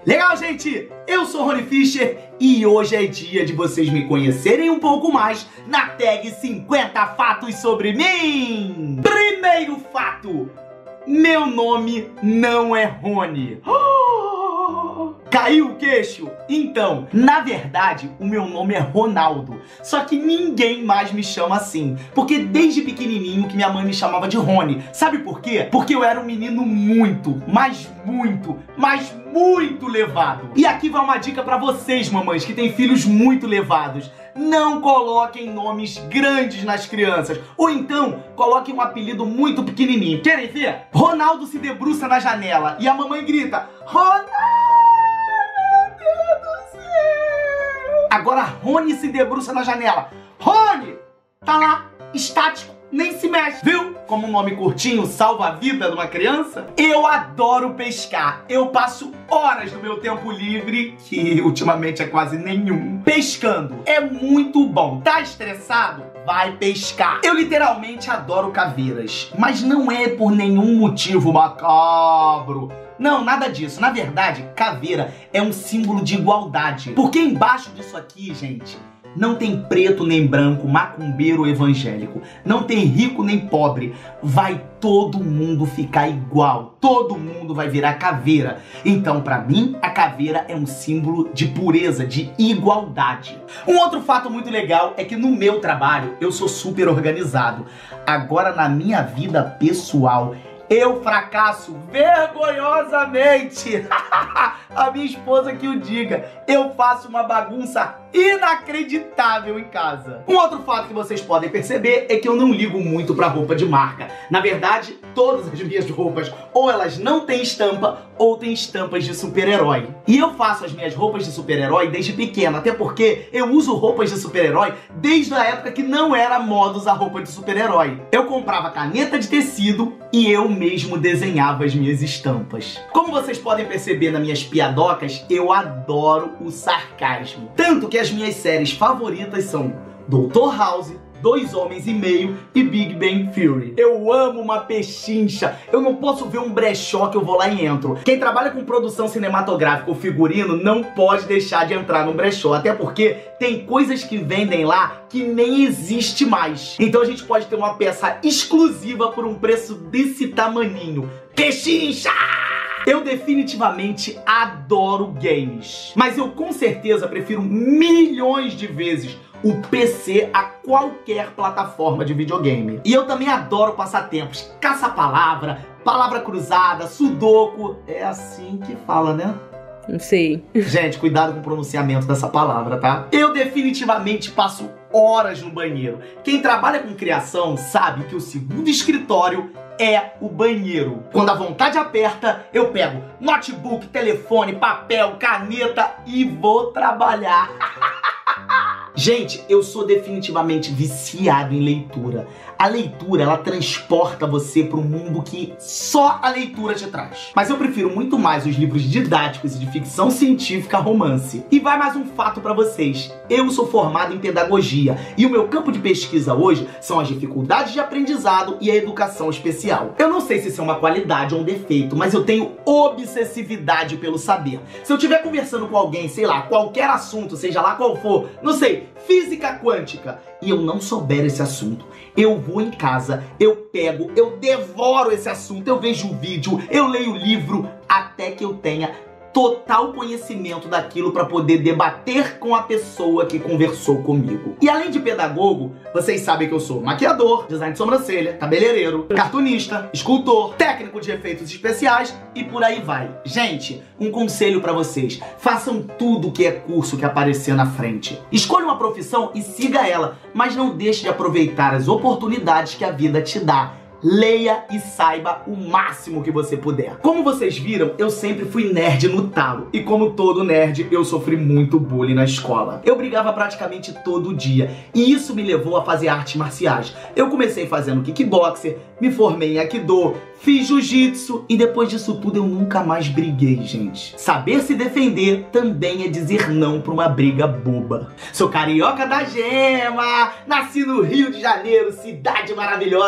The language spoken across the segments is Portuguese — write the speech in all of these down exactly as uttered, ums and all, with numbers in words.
Legal, gente? Eu sou Rony Fischer e hoje é dia de vocês me conhecerem um pouco mais na tag cinquenta fatos sobre mim. Primeiro fato: meu nome não é Rony. Caiu o queixo? Então, na verdade, o meu nome é Ronaldo. Só que ninguém mais me chama assim. Porque desde pequenininho que minha mãe me chamava de Rony. Sabe por quê? Porque eu era um menino muito, mas muito, mas muito levado. E aqui vai uma dica pra vocês, mamães, que têm filhos muito levados. Não coloquem nomes grandes nas crianças. Ou então, coloquem um apelido muito pequenininho. Querem ver? Ronaldo se debruça na janela e a mamãe grita: Ronaldo! Agora Rony se debruça na janela. Rony! Tá lá, estático, nem se mexe. Viu como um nome curtinho salva a vida de uma criança? Eu adoro pescar. Eu passo horas do meu tempo livre, que ultimamente é quase nenhum, pescando. É muito bom. Tá estressado? Vai pescar. Eu literalmente adoro caveiras, mas não é por nenhum motivo macabro. Não, nada disso. Na verdade, caveira é um símbolo de igualdade. Porque embaixo disso aqui, gente, não tem preto nem branco, macumbeiro ou evangélico. Não tem rico nem pobre. Vai todo mundo ficar igual. Todo mundo vai virar caveira. Então, pra mim, a caveira é um símbolo de pureza, de igualdade. Um outro fato muito legal é que no meu trabalho eu sou super organizado. Agora, na minha vida pessoal, eu fracasso vergonhosamente. A minha esposa que o diga. Eu faço uma bagunça inacreditável em casa. Um outro fato que vocês podem perceber é que eu não ligo muito pra roupa de marca. Na verdade, todas as minhas roupas, ou elas não têm estampa, ou têm estampas de super-herói. E eu faço as minhas roupas de super-herói desde pequeno, até porque eu uso roupas de super-herói desde a época que não era moda usar roupa de super-herói. Eu comprava caneta de tecido e eu mesmo desenhava as minhas estampas. Como vocês podem perceber nas minhas piadocas, eu adoro o sarcasmo. Tanto que as minhas séries favoritas são doutor House, Dois Homens e Meio e Big Bang Theory. Eu amo uma pechincha. Eu não posso ver um brechó que eu vou lá e entro. Quem trabalha com produção cinematográfica ou figurino não pode deixar de entrar num brechó. Até porque tem coisas que vendem lá que nem existe mais. Então a gente pode ter uma peça exclusiva por um preço desse tamaninho. Pechincha! Eu definitivamente adoro games. Mas eu com certeza prefiro milhões de vezes o P C a qualquer plataforma de videogame. E eu também adoro passatempos. Caça-palavra, palavra cruzada, sudoku. É assim que fala, né? Não sei. Gente, cuidado com o pronunciamento dessa palavra, tá? Eu definitivamente passo horas no banheiro. Quem trabalha com criação sabe que o segundo escritório é o banheiro. Quando a vontade aperta, eu pego notebook, telefone, papel, caneta e vou trabalhar. Gente, eu sou definitivamente viciado em leitura. A leitura, ela transporta você para um mundo que só a leitura te traz. Mas eu prefiro muito mais os livros didáticos e de ficção científica a romance. E vai mais um fato para vocês. Eu sou formado em pedagogia e o meu campo de pesquisa hoje são as dificuldades de aprendizado e a educação especial. Eu não sei se isso é uma qualidade ou um defeito, mas eu tenho obsessividade pelo saber. Se eu estiver conversando com alguém, sei lá, qualquer assunto, seja lá qual for, não sei, física quântica, e eu não souber esse assunto, eu vou em casa, eu pego, eu devoro esse assunto, eu vejo o vídeo, eu leio o livro, até que eu tenha total conhecimento daquilo para poder debater com a pessoa que conversou comigo. E além de pedagogo, vocês sabem que eu sou maquiador, design de sobrancelha, cabeleireiro, cartunista, escultor, técnico de efeitos especiais e por aí vai. Gente, um conselho para vocês: façam tudo que é curso que aparecer na frente. Escolha uma profissão e siga ela, mas não deixe de aproveitar as oportunidades que a vida te dá. Leia e saiba o máximo que você puder. Como vocês viram, eu sempre fui nerd no talo. E como todo nerd, eu sofri muito bullying na escola. Eu brigava praticamente todo dia. E isso me levou a fazer artes marciais. Eu comecei fazendo kickboxer, me formei em aikido, fiz jiu-jitsu e depois disso tudo eu nunca mais briguei, gente. Saber se defender também é dizer não pra uma briga boba. Sou carioca da gema, nasci no Rio de Janeiro, cidade maravilhosa,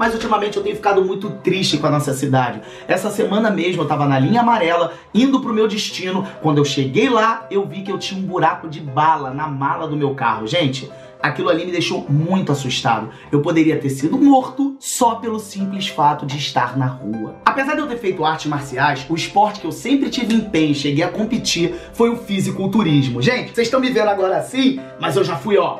mas ultimamente eu tenho ficado muito triste com a nossa cidade. Essa semana mesmo eu tava na linha amarela, indo pro meu destino. Quando eu cheguei lá, eu vi que eu tinha um buraco de bala na mala do meu carro. Gente, aquilo ali me deixou muito assustado. Eu poderia ter sido morto só pelo simples fato de estar na rua. Apesar de eu ter feito artes marciais, o esporte que eu sempre tive empenho e cheguei a competir foi o fisiculturismo. Gente, vocês estão me vendo agora assim, mas eu já fui, ó,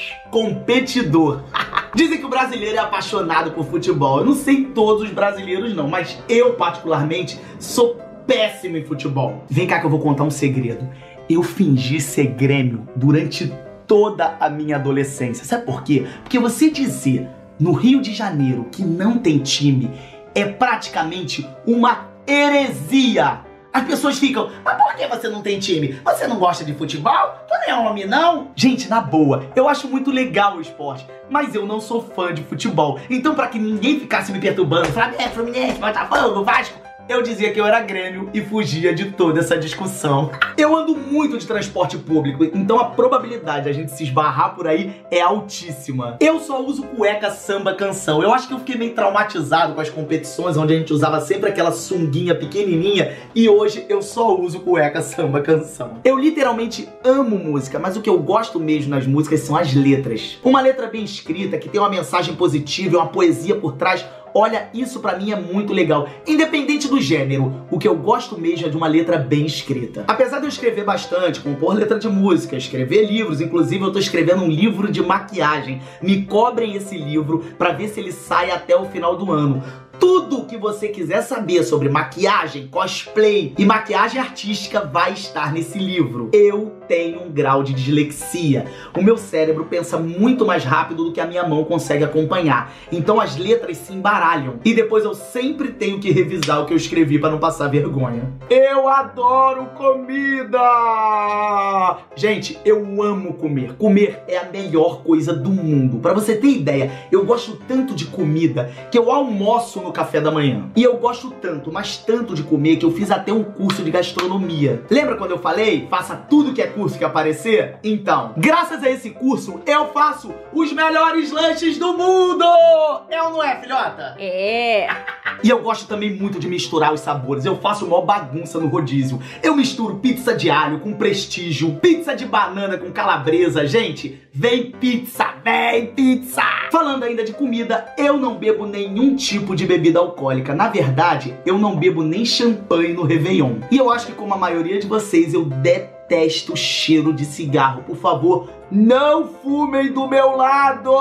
competidor. Dizem que o brasileiro é apaixonado por futebol. Eu não sei todos os brasileiros não, mas eu particularmente sou péssimo em futebol. Vem cá que eu vou contar um segredo. Eu fingi ser Grêmio durante toda a minha adolescência. Sabe por quê? Porque você dizer no Rio de Janeiro que não tem time é praticamente uma heresia. As pessoas ficam, mas por que você não tem time? Você não gosta de futebol? Tu não é homem, não? Gente, na boa, eu acho muito legal o esporte, mas eu não sou fã de futebol. Então, pra que ninguém ficasse me perturbando, Flamengo, Fluminense, Botafogo, Vasco, eu dizia que eu era Grêmio e fugia de toda essa discussão. Eu ando muito de transporte público, então a probabilidade de a gente se esbarrar por aí é altíssima. Eu só uso cueca, samba, canção. Eu acho que eu fiquei meio traumatizado com as competições onde a gente usava sempre aquela sunguinha pequenininha e hoje eu só uso cueca, samba, canção. Eu literalmente amo música, mas o que eu gosto mesmo nas músicas são as letras. Uma letra bem escrita, que tem uma mensagem positiva e uma poesia por trás. Olha, isso pra mim é muito legal. Independente do gênero, o que eu gosto mesmo é de uma letra bem escrita. Apesar de eu escrever bastante, compor letra de música, escrever livros, inclusive eu tô escrevendo um livro de maquiagem. Me cobrem esse livro pra ver se ele sai até o final do ano. Tudo que você quiser saber sobre maquiagem, cosplay e maquiagem artística vai estar nesse livro. Eu tenho um grau de dislexia. O meu cérebro pensa muito mais rápido do que a minha mão consegue acompanhar. Então as letras se embaralham. E depois eu sempre tenho que revisar o que eu escrevi para não passar vergonha. Eu adoro comida! Gente, eu amo comer. Comer é a melhor coisa do mundo. Para você ter ideia, eu gosto tanto de comida que eu almoço no café da manhã. E eu gosto tanto, mas tanto de comer que eu fiz até um curso de gastronomia. Lembra quando eu falei, faça tudo que é curso que aparecer? Então, graças a esse curso, eu faço os melhores lanches do mundo! É ou não é, filhota? É! E eu gosto também muito de misturar os sabores. Eu faço uma bagunça no rodízio. Eu misturo pizza de alho com prestígio, pizza de banana com calabresa. Gente, vem pizza, vem pizza! Falando ainda de comida, eu não bebo nenhum tipo de bebida alcoólica. Na verdade, eu não bebo nem champanhe no Réveillon. E eu acho que como a maioria de vocês, eu detesto o cheiro de cigarro. Por favor, não fumem do meu lado!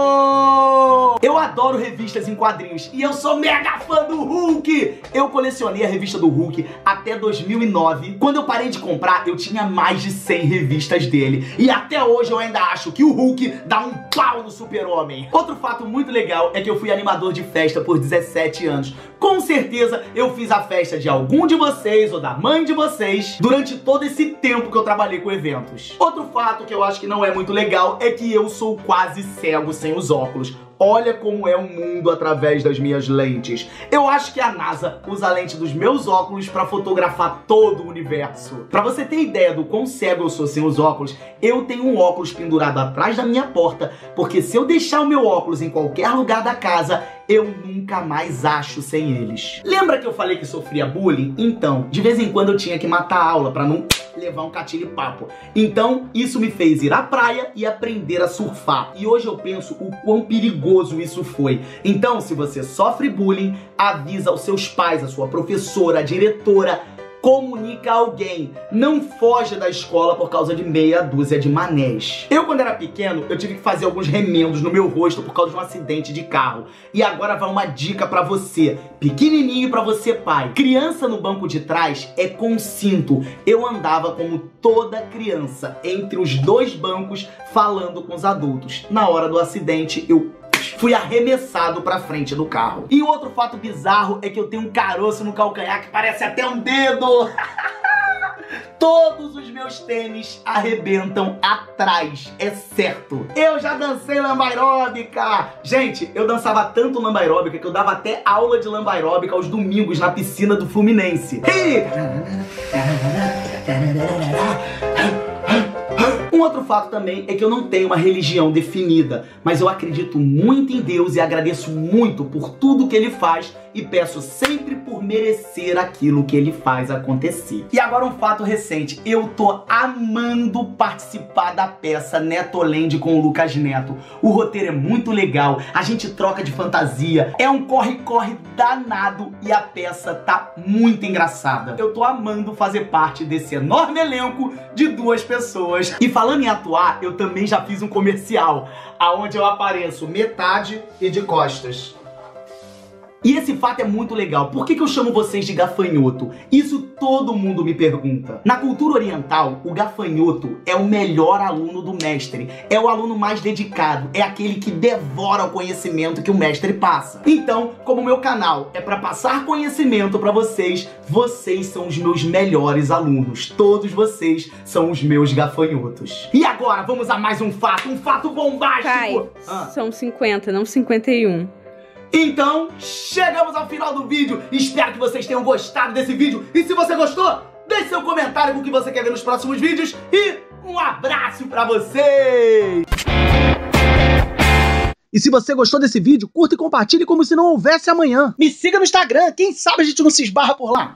Eu adoro revistas em quadrinhos e eu sou mega fã do Hulk! Eu colecionei a revista do Hulk até dois mil e nove. Quando eu parei de comprar, eu tinha mais de cem revistas dele. E até hoje eu ainda acho que o Hulk dá um pau no Super-Homem. Outro fato muito legal é que eu fui animador de festa por dezessete anos. Com certeza eu fiz a festa de algum de vocês ou da mãe de vocês durante todo esse tempo que eu trabalhei com eventos. Outro fato que eu acho que não é muito legal é que eu sou quase cego sem os óculos. Olha como é o mundo através das minhas lentes. Eu acho que a NASA usa a lente dos meus óculos pra fotografar todo o universo. Pra você ter ideia do quão cego eu sou sem os óculos, eu tenho um óculos pendurado atrás da minha porta, porque se eu deixar o meu óculos em qualquer lugar da casa, eu nunca mais acho sem eles. Lembra que eu falei que sofria bullying? Então, de vez em quando eu tinha que matar a aula pra não levar um catilho-papo. Então, isso me fez ir à praia e aprender a surfar. E hoje eu penso o quão perigoso isso foi. Então, se você sofre bullying, avisa aos seus pais, a sua professora, a diretora, comunica a alguém. Não foge da escola por causa de meia dúzia de manés. Eu, quando era pequeno, eu tive que fazer alguns remendos no meu rosto por causa de um acidente de carro. E agora vai uma dica pra você, pequenininho pra você, pai. Criança no banco de trás é com cinto. Eu andava como toda criança, entre os dois bancos, falando com os adultos. Na hora do acidente, eu fui arremessado pra frente do carro. E outro fato bizarro é que eu tenho um caroço no calcanhar que parece até um dedo. Todos os meus tênis arrebentam atrás, é certo. Eu já dancei lamba aeróbica. Gente, eu dançava tanto lamba aeróbica que eu dava até aula de lamba aeróbica aos domingos na piscina do Fluminense. E... Um outro fato também é que eu não tenho uma religião definida, mas eu acredito muito em Deus e agradeço muito por tudo que Ele faz e peço sempre por merecer aquilo que Ele faz acontecer. E agora um fato recente, eu tô amando participar da peça Netoland com o Lucas Neto. O roteiro é muito legal, a gente troca de fantasia, é um corre-corre danado e a peça tá muito engraçada. Eu tô amando fazer parte desse enorme elenco de duas pessoas. E falando em atuar, eu também já fiz um comercial, aonde eu apareço metade e de costas. E esse fato é muito legal. Por que que eu chamo vocês de gafanhoto? Isso todo mundo me pergunta. Na cultura oriental, o gafanhoto é o melhor aluno do mestre. É o aluno mais dedicado. É aquele que devora o conhecimento que o mestre passa. Então, como o meu canal é para passar conhecimento para vocês, vocês são os meus melhores alunos. Todos vocês são os meus gafanhotos. E agora, vamos a mais um fato. Um fato bombástico. Pai, ah. são cinquenta, não cinquenta e um. Então, chegamos ao final do vídeo. Espero que vocês tenham gostado desse vídeo. E se você gostou, deixe seu comentário com o que você quer ver nos próximos vídeos. E um abraço pra vocês! E se você gostou desse vídeo, curta e compartilhe como se não houvesse amanhã. Me siga no Instagram, quem sabe a gente não se esbarra por lá.